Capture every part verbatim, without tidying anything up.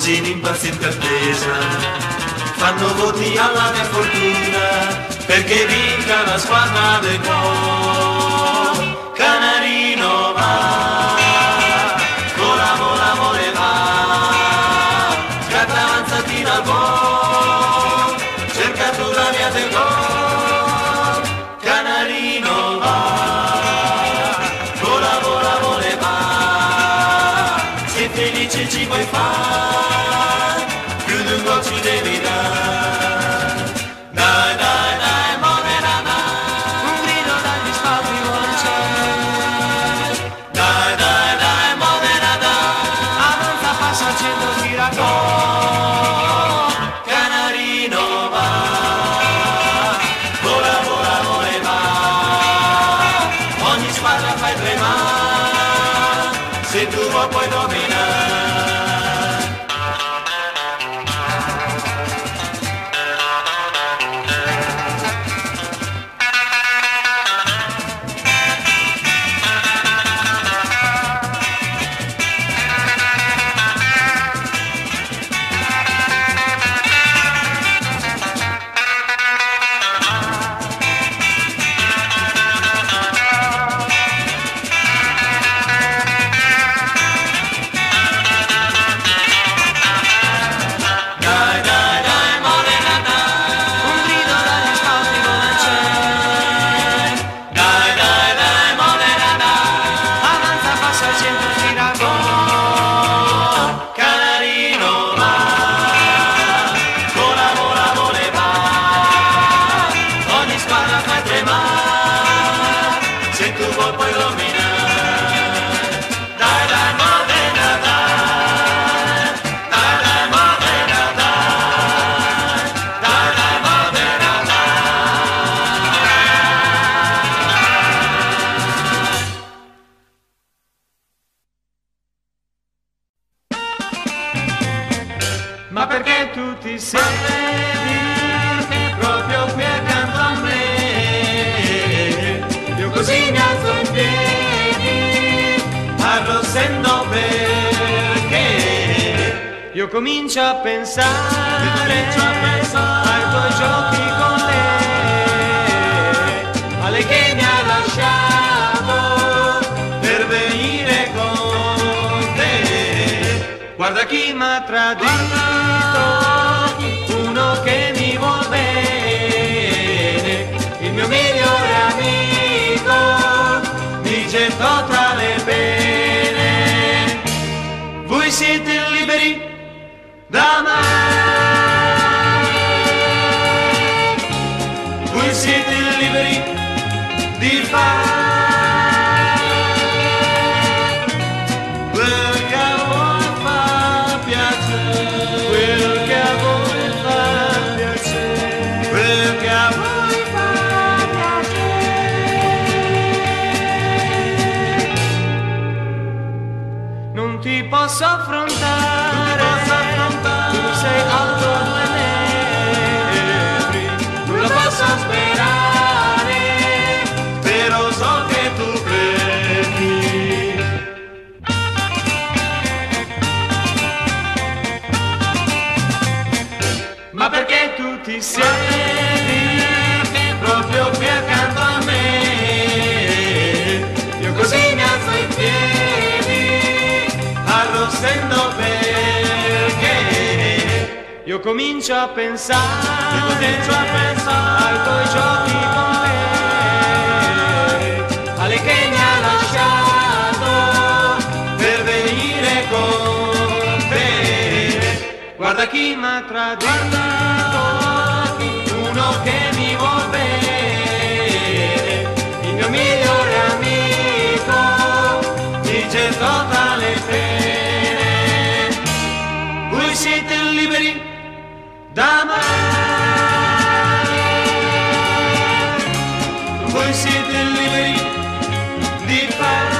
così in impaziente attesa, fanno voti alla mia fortuna, perché vinca la squadra del cuore. Canarino va, vola, vola, voleva, scatta avanzati dal gol, cerca tu la via del gol. Canarino va, vola, vola, voleva, sei felice ci puoi fare, più di un gol ci devi dare. Dai, dai, dai, Modena, dai, un grido dagli spalti vuole c'è. Dai, dai, dai, Modena, dai, avanza, passa al centro, tira gol. Canarino va, vola, vola, voleva, ogni squadra fai tremare, se tu vuoi puoi dominare. Ma perché tu ti siedi proprio qui accanto a me? Io così mi alzo in piedi, arrossendo perché io comincio a pensare, comincio a pensare ai tuoi giochi con lei, a lei che mi ha lasciato per venire con te. Guarda chi m'ha tradito, uno che mi vuol bene, il mio migliore amico mi gettò tra le pene. Voi siete liberi d'amare, voi siete liberi di fare quel che a voi fa piacere, quel che a voi fa piacere, quel che a voi fa piacere. Non ti posso affrontare, tu sei alto due metri, non lo posso sperare, però so che tu credi. Ma perché tu ti siedi proprio qui accanto a me? Io così mi alzo in piedi, arrossendo perché io comincio a pensare, io comincio a pensare ai tuoi giochi con lei, a lei che mi ha lasciato per venire con te. Guarda chi m'ha tradito, uno che mi vuol bene, il mio migliore amico mi gettò tra le pene. Voi siete liberi d'amare, voi siete liberi di fare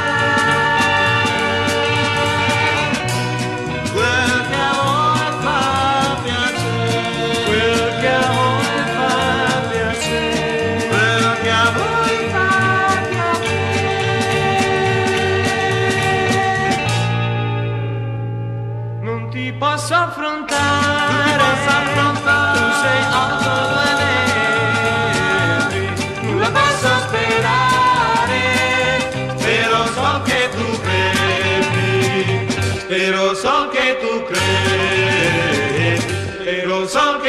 quel che a voi fa piacere, quel che a voi fa piacere, quel che a voi fa piacere. Non ti posso affrontare,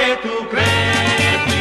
che tu credi.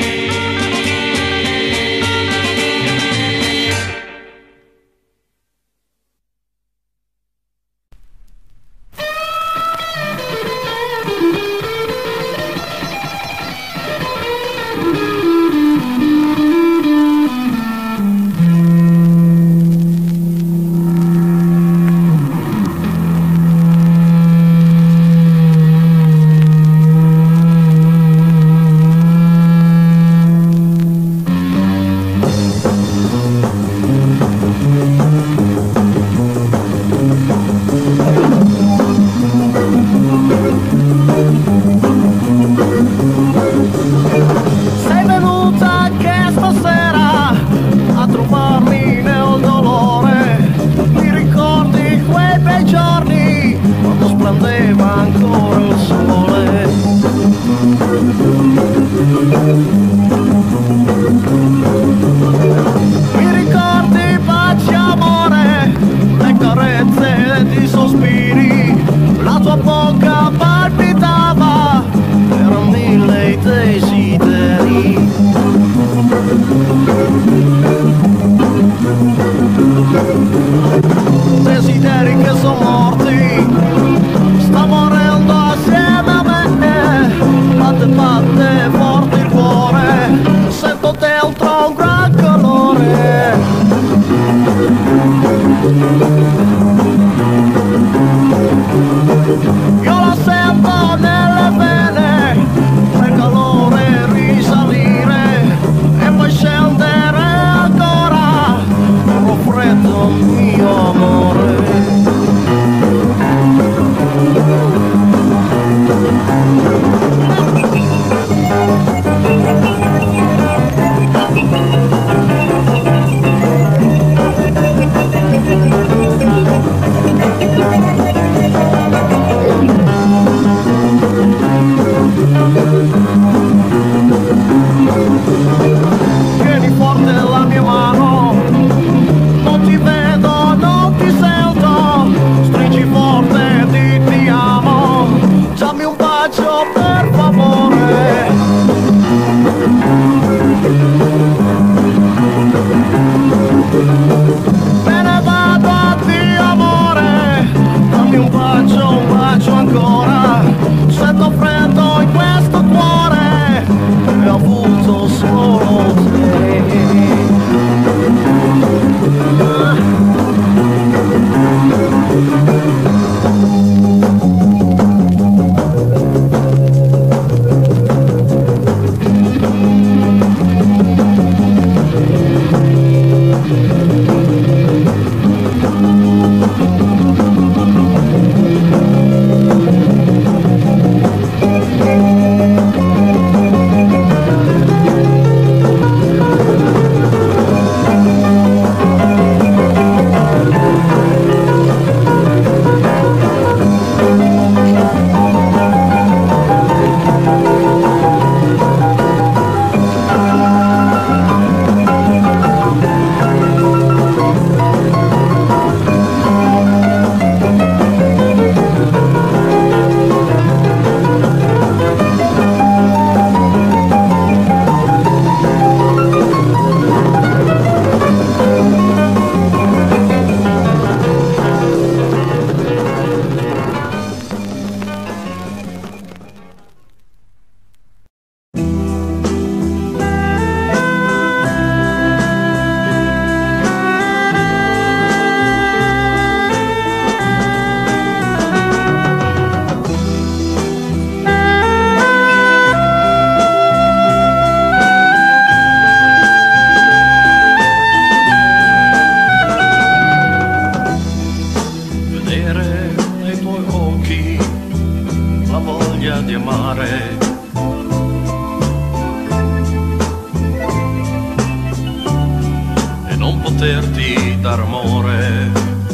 poterti dar amore,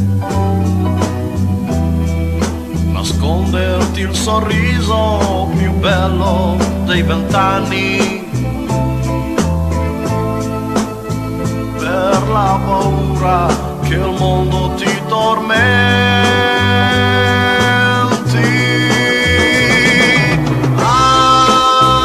nasconderti il sorriso più bello dei vent'anni, per la paura che il mondo ti tormenti. Ah,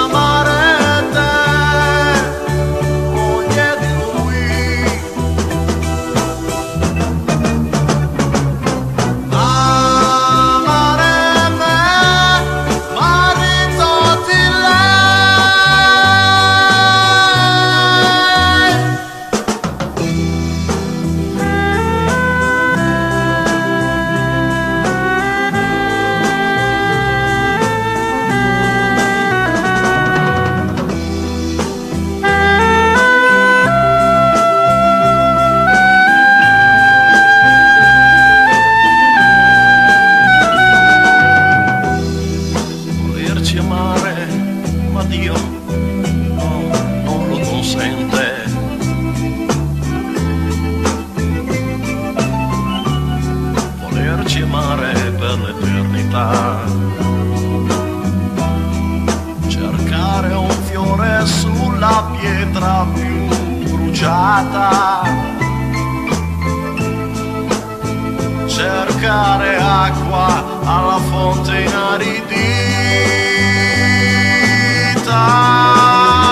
Dio no, non lo consente. Volerci amare per l'eternità, cercare un fiore sulla pietra più bruciata, cercare acqua alla fonte inaridita.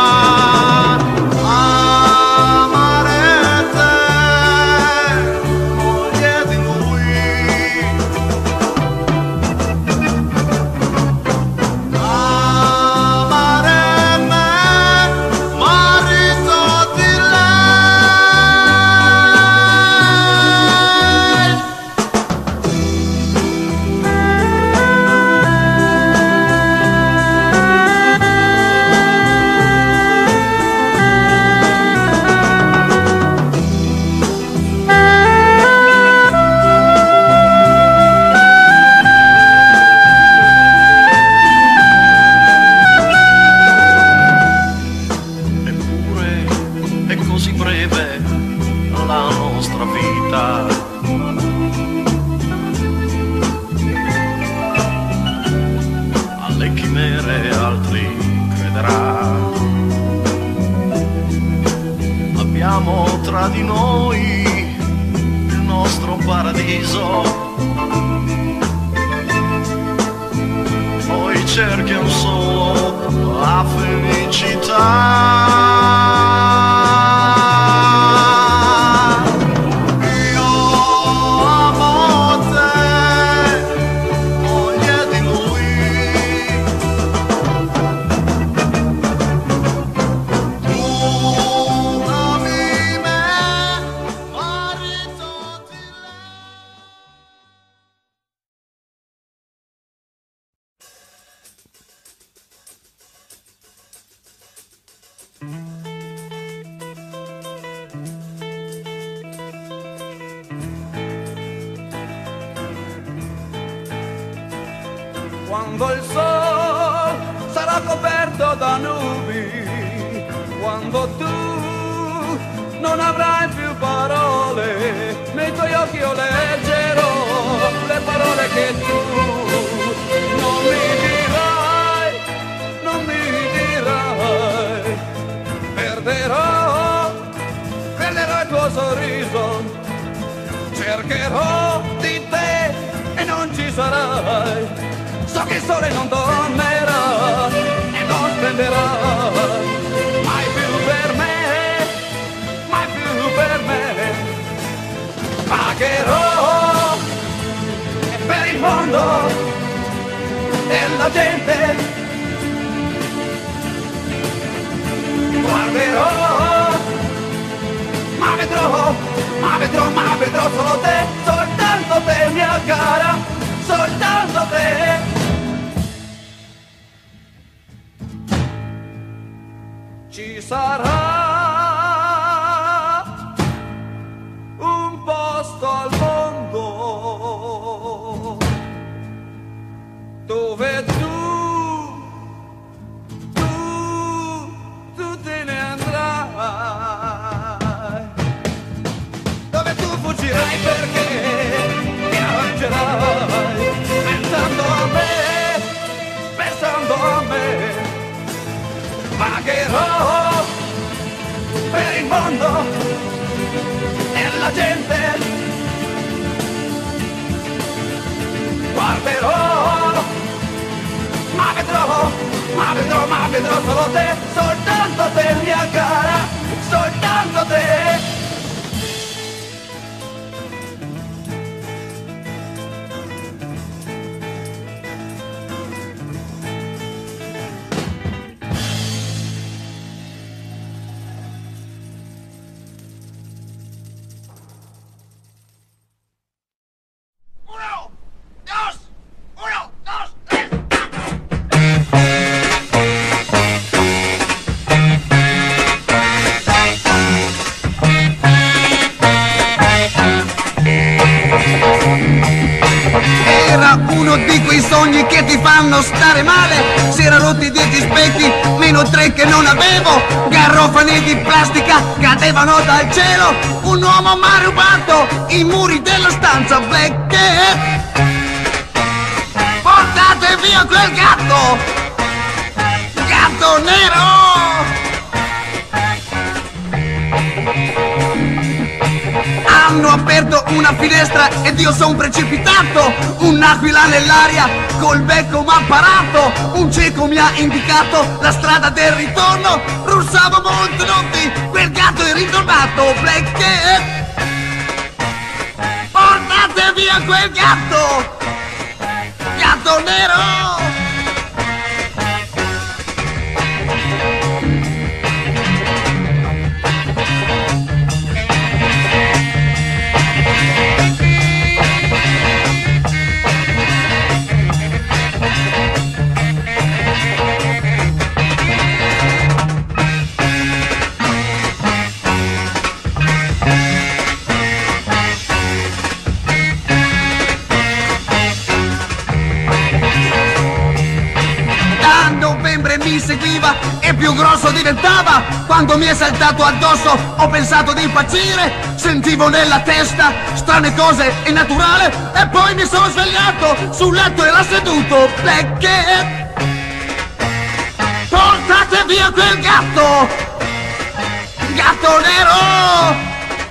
Tra di noi il nostro paradiso, poi cerchiamo solo la felicità. Quando il sole sarà coperto da nubi, quando tu non avrai più parole, nei tuoi occhi io leggerò le parole che tu non mi dirai, non mi dirai. Perderò, perderò il tuo sorriso, cercherò di te e non ci sarai. So che il sole non dormirà e non splenderà mai più per me, mai più per me. Pagherò e per il mondo e la gente guarderò, ma vedrò, ma vedrò, ma vedrò solo te, soltanto te mia cara, soltanto te. Ci sarà un posto al mondo dove tu, tu, tu te ne andrai, dove tu fuggirai perché ti arrangerai, pensando a me, pensando a me. Pagherò per il mondo e la gente, guarderò, ma vedrò, ma vedrò, ma vedrò solo te, soltanto te mia cara, soltanto te. Era uno di quei sogni che ti fanno stare male, si era rotti dieci specchi almeno tre che non avevo, garofani di plastica cadevano dal cielo, un uomo mi ha rubato i muri della stanza Black Cat. Portate via quel gatto, gatto nero. Hanno aperto una finestra ed io son precipitato, un'aquila nell'aria col becco m'ha parato, un cieco mi ha indicato la strada del ritorno, russavo molte notti, quel gatto è ritornato. Black Cat, portate via quel gatto, gatto nero. Mi seguiva e più grosso diventava, quando mi è saltato addosso ho pensato di impazzire, sentivo nella testa strane cose, è naturale, e poi mi sono svegliato, sul letto era seduto Black Cat. Portate via quel gatto, gatto nero.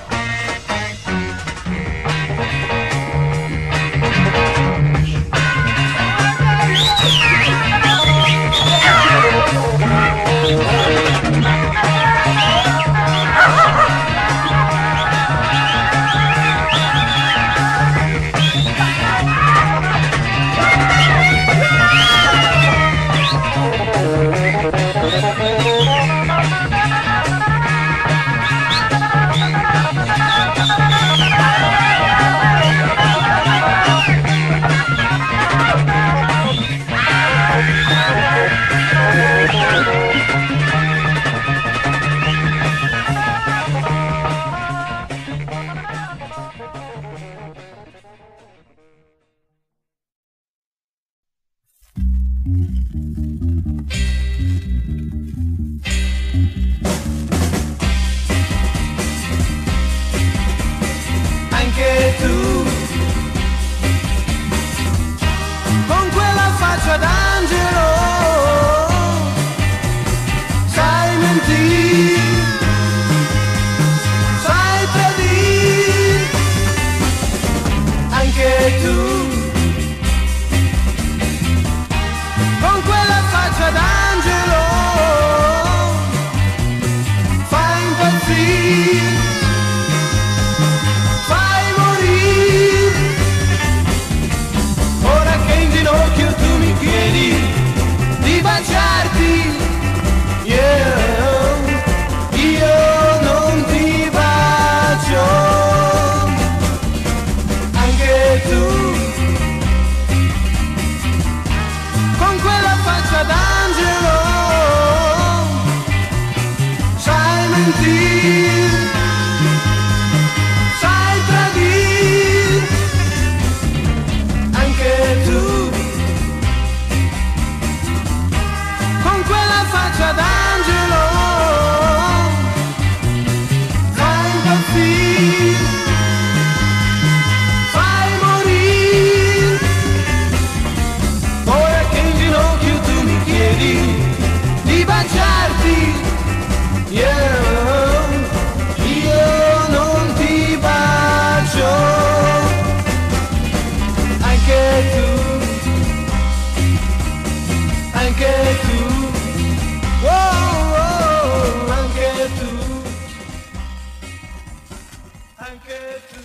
Anche tu, con quella faccia d'angelo, sai mentire, sai tradire. Anche tu, con quella faccia d'angelo, fai impazzire. Di baciarti, yeah, io non ti bacio. Anche tu, con quella faccia d'angelo, sai mentire, sai tradire. Anche tu, con quella faccia d'angelo, fai impazzire, fai morire. Ora che in ginocchio tu mi chiedi di baciarti, yeah, io non ti bacio. Anche tu, anche tu, oh, oh, anche tu, anche tu.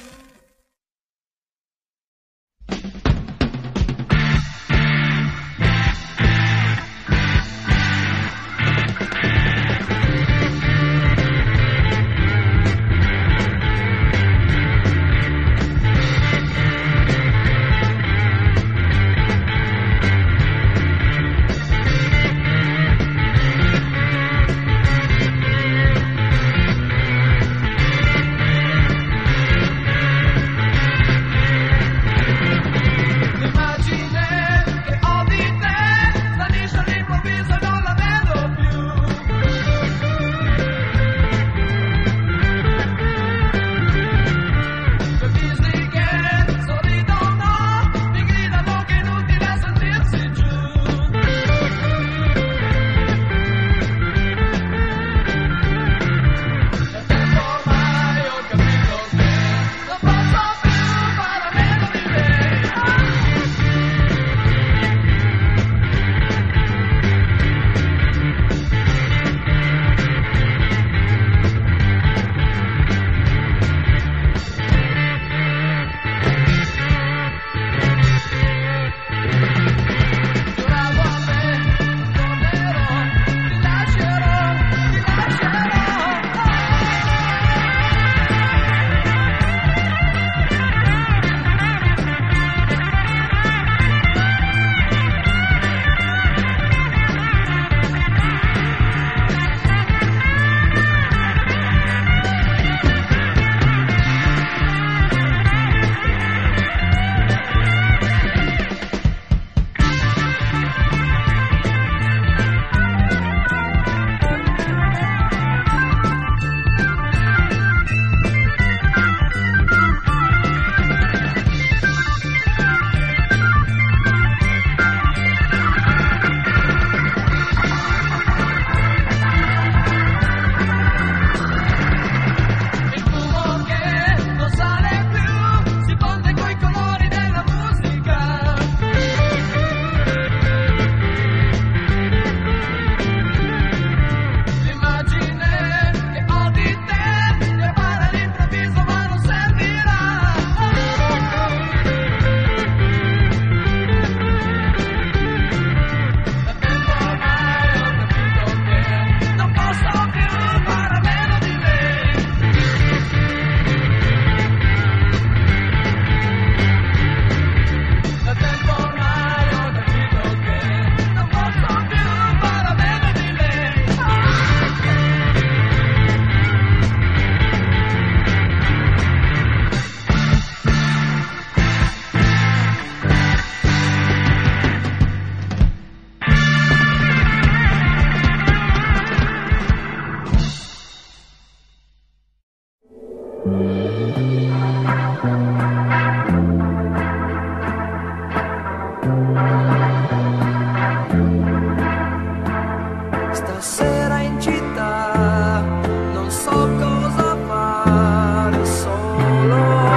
Stasera in città non so cosa fare solo.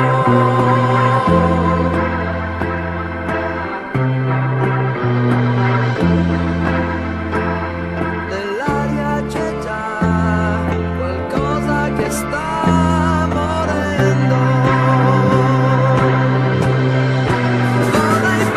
Nell'aria c'è già qualcosa che sta morendo. Vorrei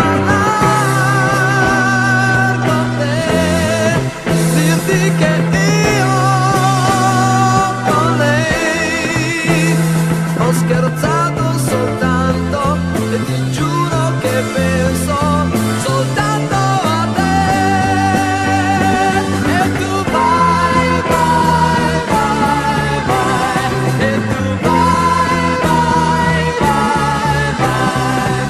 parlare con te, dirti che io con lei ho scherzato soltanto e ti giuro che penso soltanto a te. E tu vai, vai, vai, vai, e tu vai, vai, vai, vai,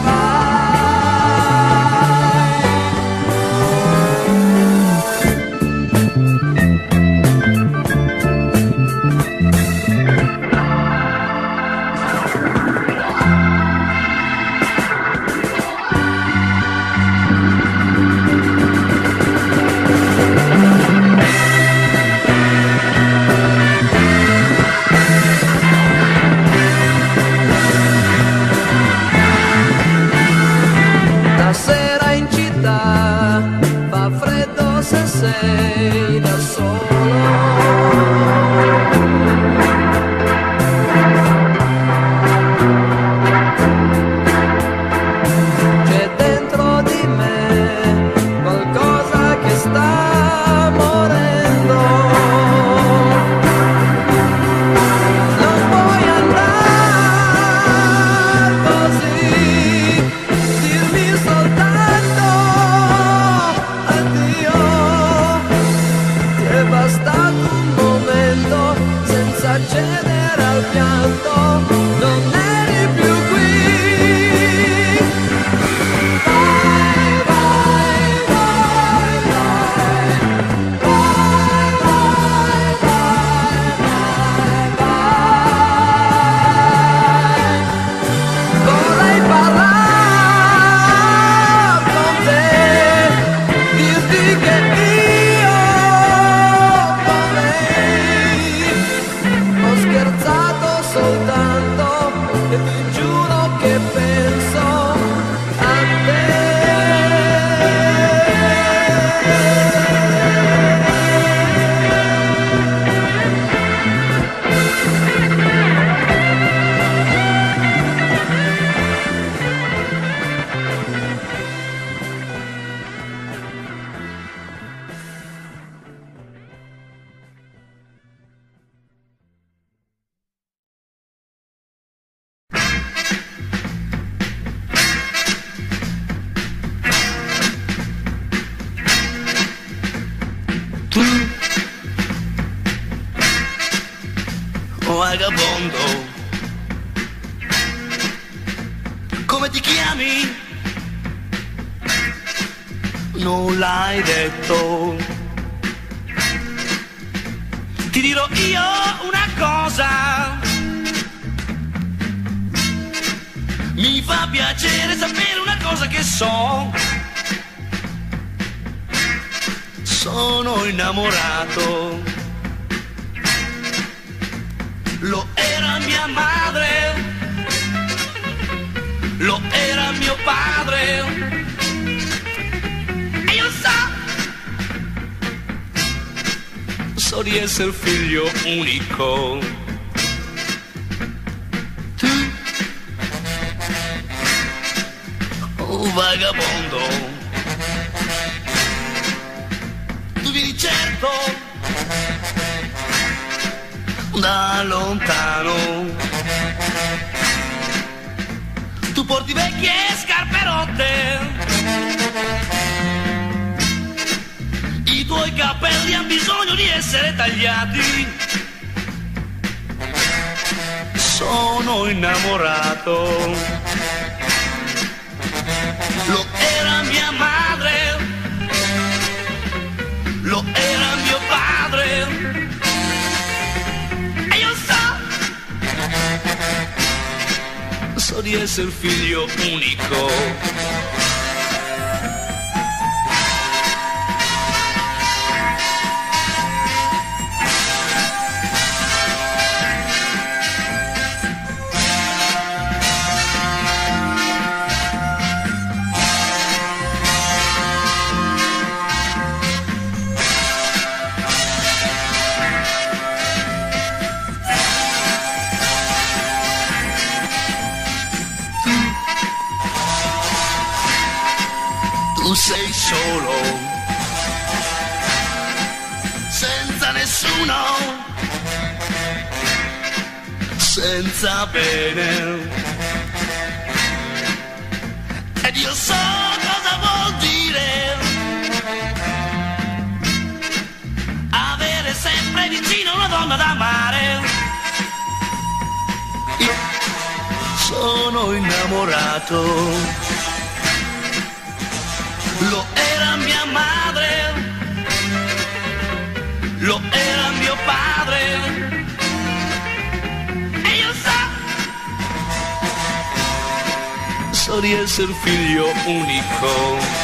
Stasera in città fa freddo se sei da solo. C'è dentro di me qualcosa che sta morendo. Non puoi andare così, dirmi soltanto addio. Ti è bastato un momento senza cedere al pianto, non eri più qui. Vai, vai, vai, vai, vai, vai, vai, vai. Vorrei parlare con te, dirti che io con lei ho scherzato soltanto e ti giuro che penso a te. Tu, vagabondo, come ti chiami? Non l'hai detto. Ti dirò io una cosa, mi fa piacere sapere una cosa che so. Sono innamorato, lo era mia madre, lo era mio padre, e io so, so di essere figlio unico. Tu, oh vagabondo, vieni certo da lontano, tu porti vecchie scarpe rotte, i tuoi capelli hanno bisogno di essere tagliati. Sono innamorato, lo era mia madre, lo era mio padre, e io so so di essere figlio unico. Tu sei solo, senza nessuno, senza bene. Ed io so cosa vuol dire avere sempre vicino una donna da amare. Io sono innamorato. Lo era mia madre, lo era mio padre, e io so, so di essere figlio unico.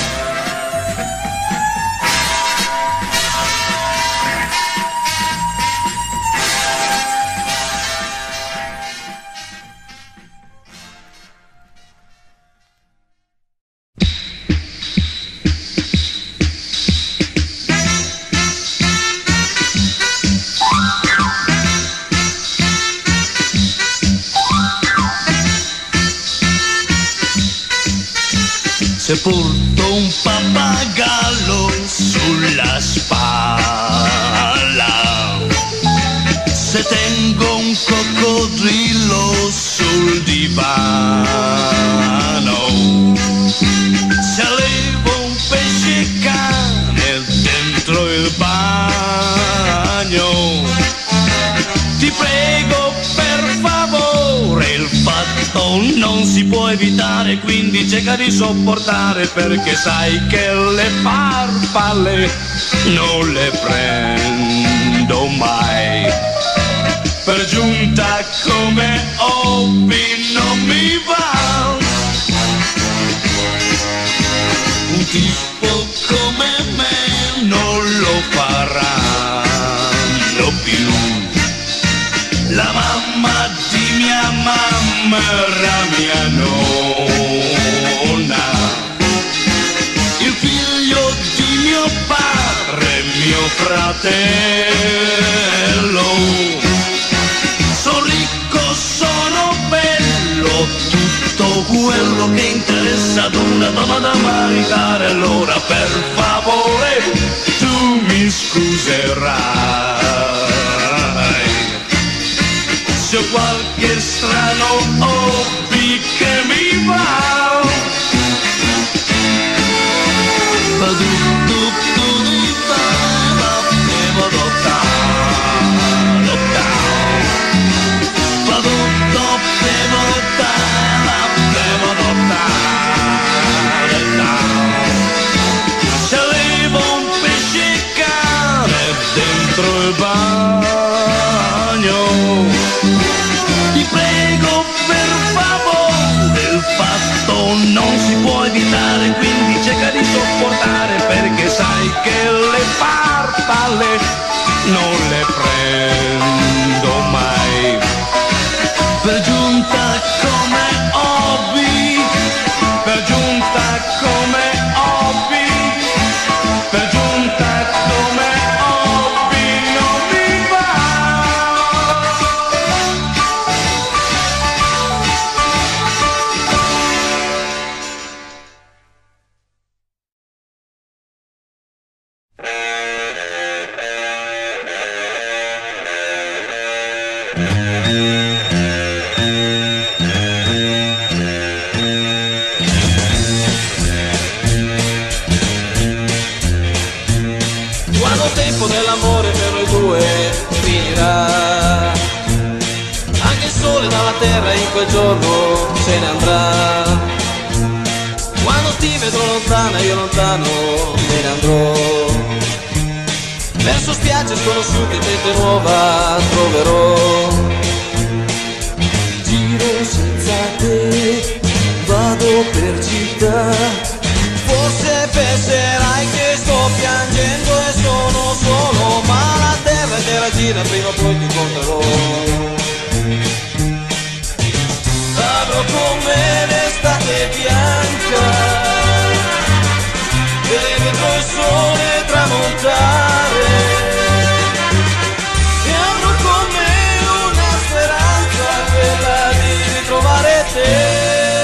Se porto un pappagallo sulla spalla, se tengo un coccodrillo sul divano, se allevo un pesce cane dentro il bagno, ti prego per favore, il fatto non si può evitare, quindi cerca di sopportare, perché sai che le farfalle non le prendo mai. Per giunta come hobby non mi va un tipo come me, non lo faranno più. La mamma di mia mamma era mia nonna, il figlio di mio padre, mio fratello. Sono ricco, sono bello, tutto quello che interessa ad una donna da maritare. Allora per favore tu mi scuserai se ho qualche strano hobby che mi va. Se avevo un pesce cane dentro il bagno, ti prego per favore, il fatto non si può evitare, quindi cerca di sopportare, perché sai che le farfalle non le prendo mai. Per giunta come hobby, per giunta come hobby, per giunta come hobby non mi va. Quando il tempo dell'amore per noi due finirà, anche il sole dalla terra in quel giorno se ne andrà. Quando ti vedrò lontana, io lontano me ne andrò, verso spiagge sconosciute, gente nuova troverò. Giro senza te, città. Forse penserai che sto piangendo e sono solo, ma la terra intera gira, prima o poi ti incontrerò. Avrò con me l'estate bianca e vedrò il sole tramontare, e avrò con me una speranza, quella di ritrovare te.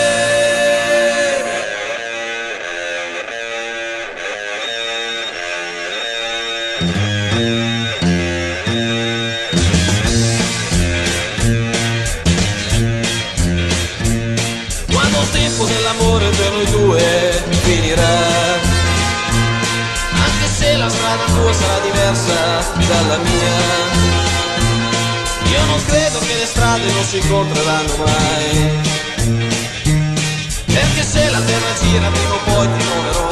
Quando il tempo dell'amore per noi due finirà, anche se la strada tua sarà diversa dalla mia, io non credo che le strade non si incontreranno mai, perché se la terra gira prima o poi ti troverò.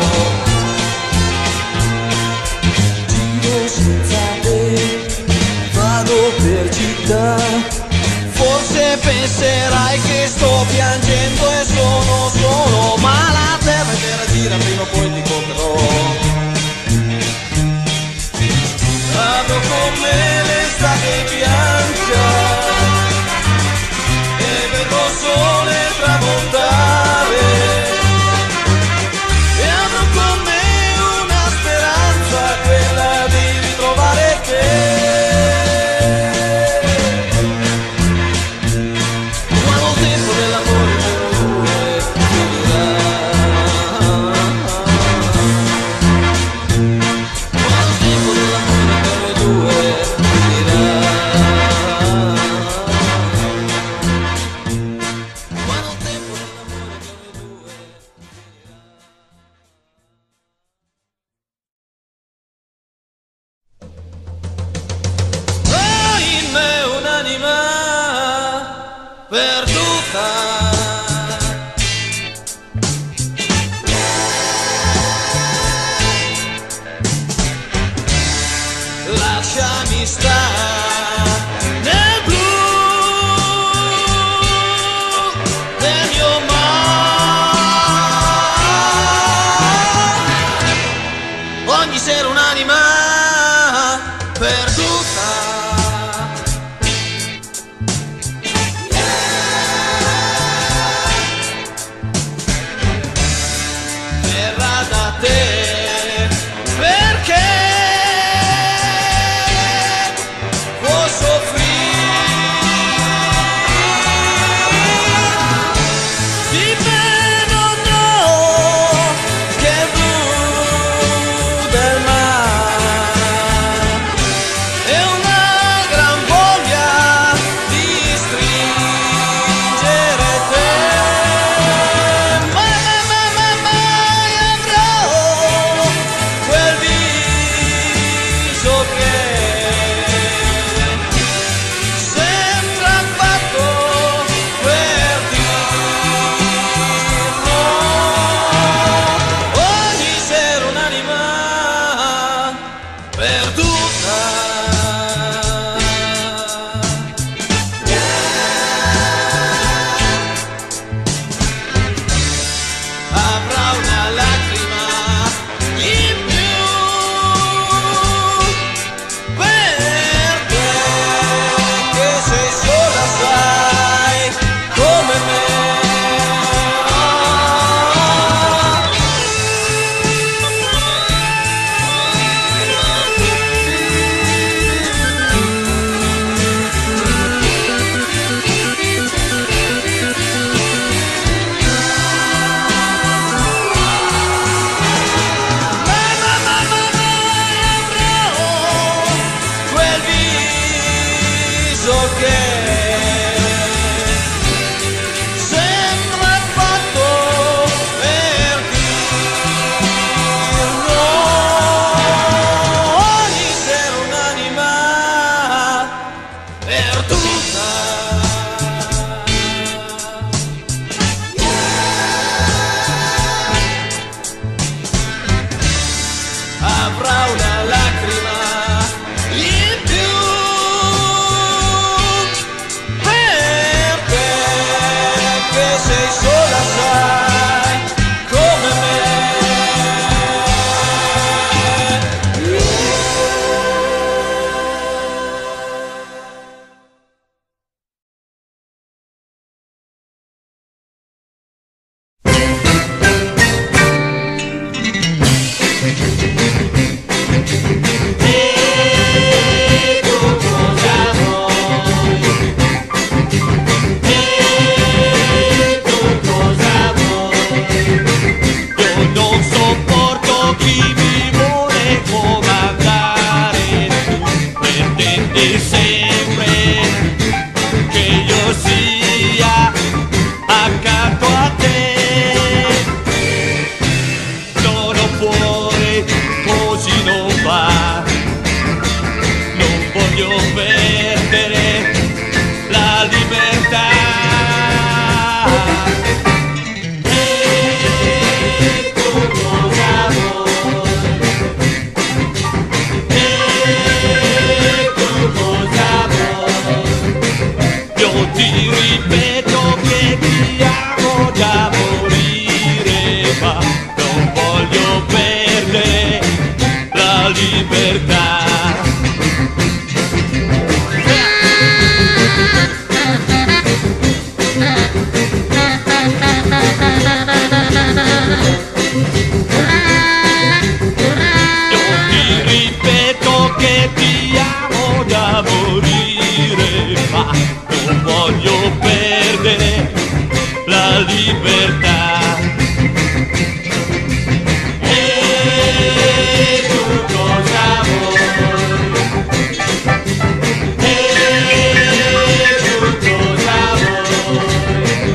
Giro senza te, vado per città, forse penserai che sto piangendo e sono solo, ma la terra intera gira, prima o poi ti incontrerò. Avrò con me l'estate bianca e vedrò il sole tramontare, e avrò con me una speranza, quella di ritrovare te. Lasciami stare nel blu del mio mare, ogni sera un'anima perduta, verrà da te. È una voglio perdere la libertà. E tu cosa vuoi? E tu cosa vuoi? Io ti ripeto che ti amo da morire, ma non voglio perdere la libertà. Io ti ripeto che ti amo da morire, ma non voglio perdere la libertà. E tu cosa vuoi? E tu cosa vuoi?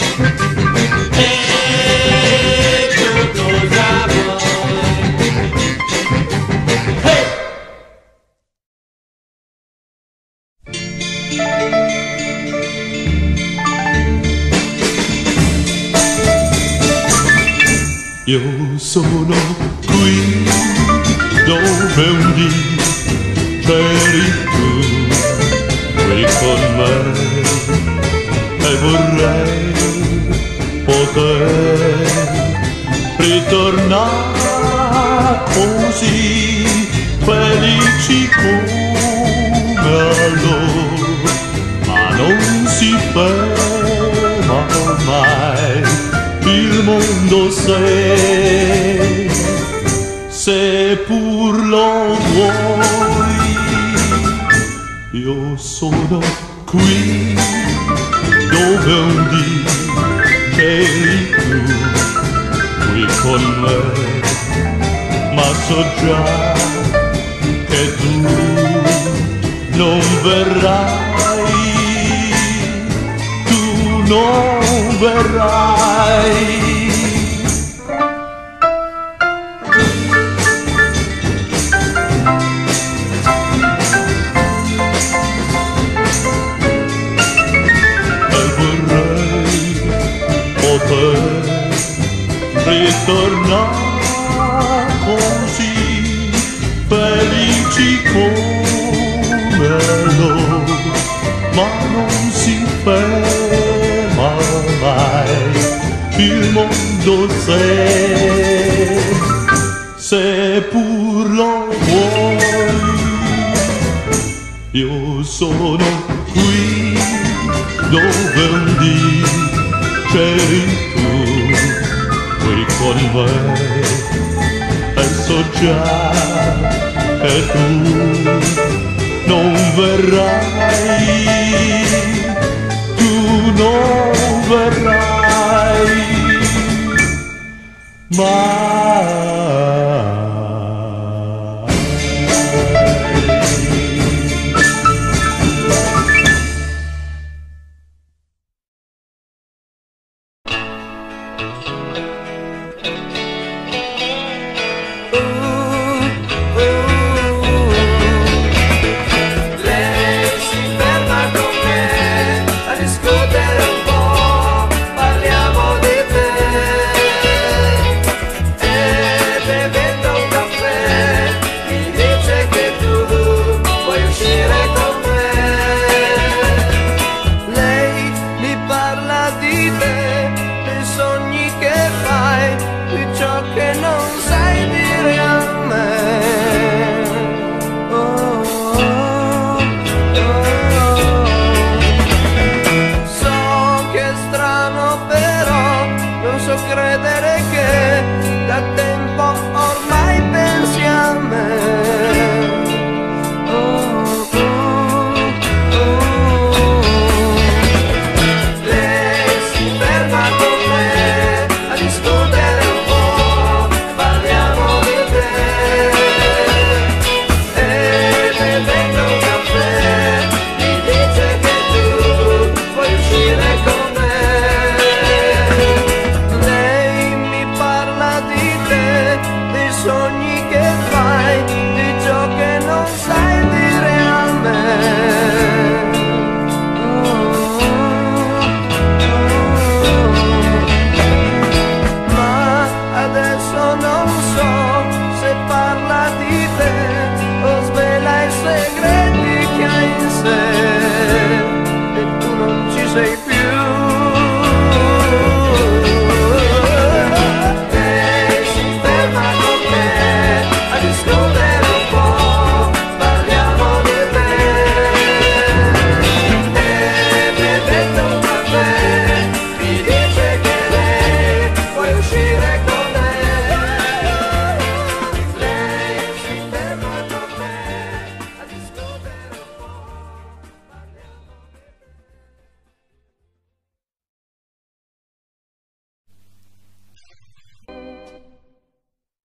E tu cosa vuoi? Hey! Io sono qui dove un dì c'eri tu, qui con me, e vorrei poter ritornare così felici come allora, ma non si ferma mai il mondo se, se pur lo vuoi. Io sono qui dove un dì c'eri tu, qui con me, ma so già che tu non verrai, tu non verrai. Ritornare così felici come loro, ma non si ferma mai il mondo se, se pur lo vuoi. Io sono qui dove un dì c'eri qui con me, e so già che tu non verrai, tu non verrai mai.